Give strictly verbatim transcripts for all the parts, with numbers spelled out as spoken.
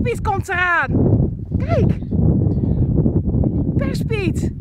Perspiet komt eraan. Kijk. Perspiet.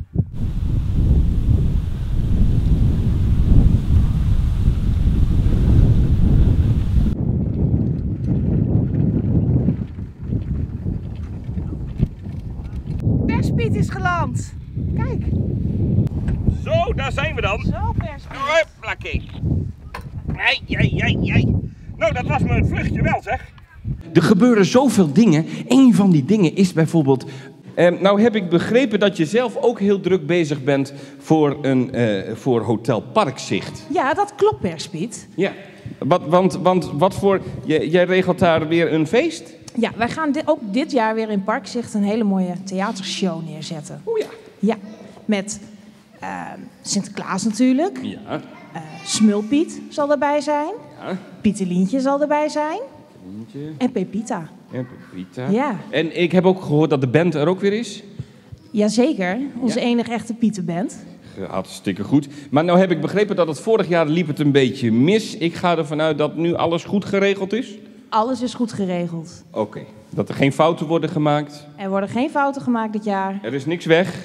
Perspiet is geland. Kijk. Zo, daar zijn we dan. Zo, Perspiet. Hoppakee. Nee, jij, jij, jij. Nou, dat was me het vluchtje wel, zeg. Er gebeuren zoveel dingen. Eén van die dingen is bijvoorbeeld... Eh, nou heb ik begrepen dat je zelf ook heel druk bezig bent voor, een, eh, voor Hotel Parkzicht. Ja, dat klopt, Perspiet. Ja, wat, want, want wat voor... Jij, jij regelt daar weer een feest? Ja, wij gaan di- ook dit jaar weer in Parkzicht een hele mooie theatershow neerzetten. Oh ja. Ja, met uh, Sinterklaas natuurlijk. Ja. Uh, Smulpiet zal erbij zijn. Ja. Pietelientje zal erbij zijn. Eentje. En Pepita. En Pepita. Ja. En ik heb ook gehoord dat de band er ook weer is. Jazeker, onze Ja. enige echte Pieterband. Hartstikke goed. Maar nou heb ik begrepen dat het vorig jaar liep het een beetje mis. Ik ga ervan uit dat nu alles goed geregeld is. Alles is goed geregeld. Oké. Okay. Dat er geen fouten worden gemaakt. Er worden geen fouten gemaakt dit jaar. Er is niks weg.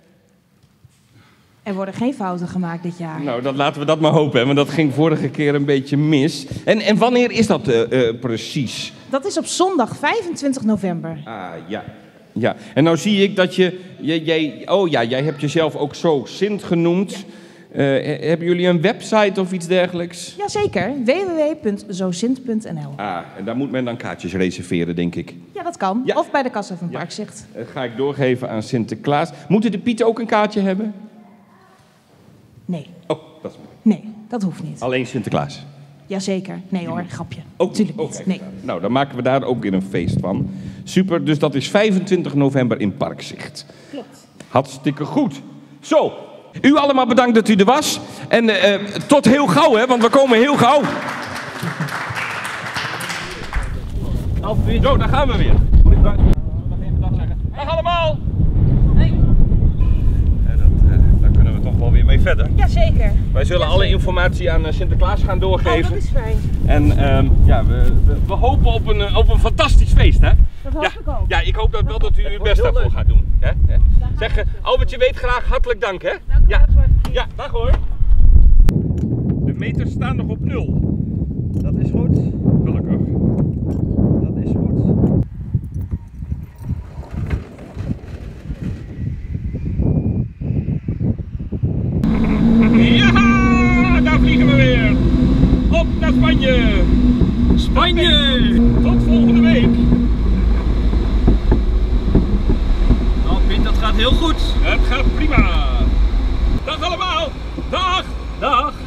Er worden geen fouten gemaakt dit jaar. Nou, dat laten we dat maar hopen, hè, want dat ging vorige keer een beetje mis. En, en wanneer is dat uh, uh, precies? Dat is op zondag vijfentwintig november. Ah, ja. Ja. En nou zie ik dat je, jij, jij... Oh ja, jij hebt jezelf ook zo Sint genoemd. Ja. Uh, hebben jullie een website of iets dergelijks? Jazeker, w w w punt zo sint punt n l. Ah, en daar moet men dan kaartjes reserveren, denk ik. Ja, dat kan. Ja. Of bij de kassa van Parkzicht. Ja. Uh, ga ik doorgeven aan Sinterklaas. Moeten de Pieten ook een kaartje hebben? Nee. Oh, dat is mooi. Nee, dat hoeft niet. Alleen Sinterklaas? Jazeker. Nee hoor, grapje. Ook Tuurlijk niet. niet. Okay. Nee. Nou, dan maken we daar ook weer een feest van. Super, dus dat is vijfentwintig november in Parkzicht. Klopt. Hartstikke goed. Zo, u allemaal bedankt dat u er was. En uh, tot heel gauw, hè, want we komen heel gauw. Zo, daar gaan we weer. Moet ik nog even dag zeggen. Dag allemaal! Hey. En dat, uh, daar kunnen we toch wel weer mee verder. Jazeker. Wij zullen Jazeker. alle informatie aan Sinterklaas gaan doorgeven. Oh, dat is fijn. En um, ja, we, we, we hopen op een, op een fantastisch feest, hè? Dat hoop ja. ik ook. Ja, ik hoop dat wel dat u uw best daarvoor gaat doen. Hè? Hè? Zeg, uh, Albertje weet graag hartelijk dank, hè? Dank u ja. wel, Ja, dag hoor. De meters staan nog op nul. Dat is goed. Gelukkig. Dat is goed. Ja, daar vliegen we weer. Op naar Spanje. Spanje! Tot volgende week. Nou Piet, dat gaat heel goed. Het gaat prima. Dag allemaal. Dag. Dag!